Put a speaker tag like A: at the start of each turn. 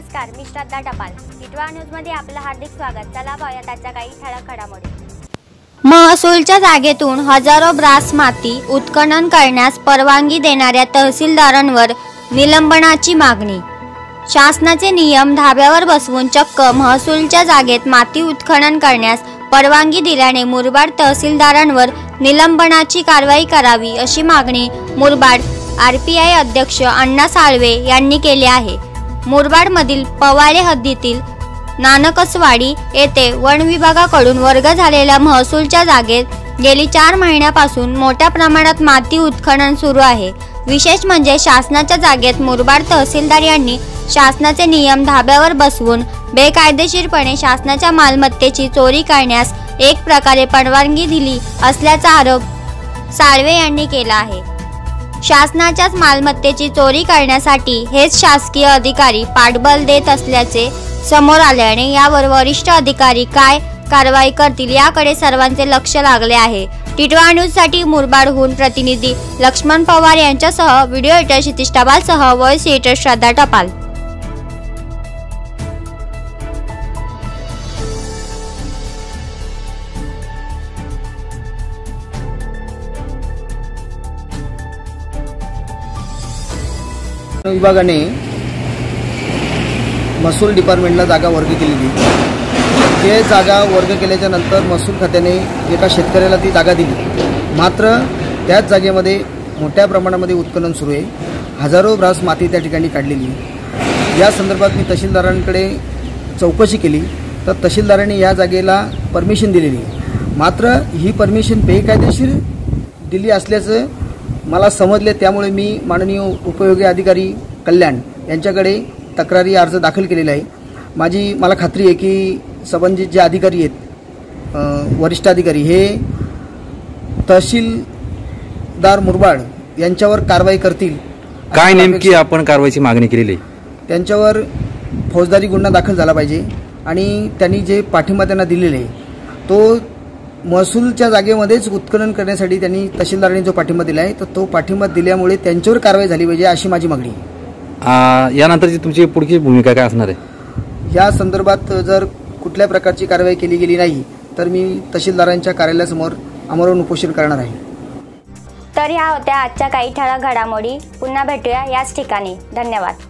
A: नमस्कार, मी श्रद्धा टपाल. टिटवाळा न्यूजमध्ये आपलं हार्दिक स्वागत. चला पाहूया त्याच्या काही ठळक घडामोडी. महसूलच्या जागेतून हजारो ब्रास माती उत्खनन करण्यास परवानगी देणाऱ्या तहसीलदारांवर निलंबनाची मागणी. शासनाचे नियम धाब्यावर बसवून चक्क महसूलच्या जागेत माती उत्खनन करण्यास परवानगी दिल्याने मुरबाड तहसीलदारांवर निलंबनाची कारवाई करावी अशी मागणी मुरबाड RPI अध्यक्ष अण्णा साळवे यांनी केली आहे. मुरबाडमधील पवाळे हद्दीतील नानकसवाडी येथे वन विभागाकडून वर्ग झालेल्या महसूलच्या जागेत गेली 4 महिन्यापासून मोठ्या प्रमाणात माती उत्खनन सुरू आहे. विशेष म्हणजे शासनाच्या जागेत मुरबाड तहसीलदार यांनी शासनाचे नियम धाब्यावर बसवून बेकायदेशीरपणे शासनाच्या मालमत्तेची चोरी करण्यास एक प्रकारे परवानगी दिली असल्याचा आरोप साळवे यांनी केला आहे. शासनाच्याच मालमत्तेची चोरी करण्यासाठी हेच शासकीय अधिकारी पाठबळ देत असल्याचे समोर आल्याने यावर वरिष्ठ अधिकारी काय कारवाई करतील याकडे सर्वांचे लक्ष लागले आहे. टिटवाळा न्यूजसाठी मुरबाडहून प्रतिनिधी लक्ष्मण पवार यांच्यासह व्हिडिओ एडिटर क्षितिज टपालसह व्हॉइस एडिटर श्रद्धा टपाल.
B: विभागाने महसूल डिपार्टमेंटला जागा वर्ग केलेली. ते जागा वर्ग केल्याच्या नंतर महसूल खात्याने एका शेतकऱ्याला ती जागा दिली. मात्र त्याच जागेमध्ये मोठ्या प्रमाणामध्ये उत्खनन सुरू आहे. हजारो ब्रास माती त्या ठिकाणी काढलेली. या संदर्भात मी तहसीलदारांकडे चौकशी केली तर तहसीलदारांनी या जागेला परमिशन दिलेली. मात्र ही परमिशन बेकायदेशीर दिली असल्याचं मला समजले. त्यामुळे मी माननीय उपयोगी अधिकारी कल्याण यांच्याकडे तक्रारी अर्ज दाखल केलेला आहे. मला खात्री आहे की संबंधित जे अधिकारी आहेत वरिष्ठ अधिकारी हे तहसीलदार मुरबाड यांच्यावर कारवाई करतील.
C: काय नेमकी आपण कारवाईची मागणी केलेली आहे?
B: त्यांच्यावर फौजदारी गुन्हा दाखल झाला पाहिजे आणि त्यांनी जे पाठिंबा त्यांना दिलेला आहे तो महसूलच्या जागेमध्येच उत्खनन करण्यासाठी त्यांनी तहसीलदारांनी जो पाठिंबा दिला आहे तर तो पाठिंबा दिल्यामुळे त्यांच्यावर कारवाई झाली पाहिजे अशी माझी मागणी आहे.
C: यानंतरची तुमची पुढची भूमिका काय असणार आहे?
B: या संदर्भात जर कुठल्या प्रकारची कारवाई केली गेली नाही तर मी तहसीलदारांच्या कार्यालयासमोर आमरण उपोषण करणार आहे.
A: तर ह्या होत्या आजच्या काही ठळक घडामोडी. पुन्हा भेटूया याच ठिकाणी. धन्यवाद.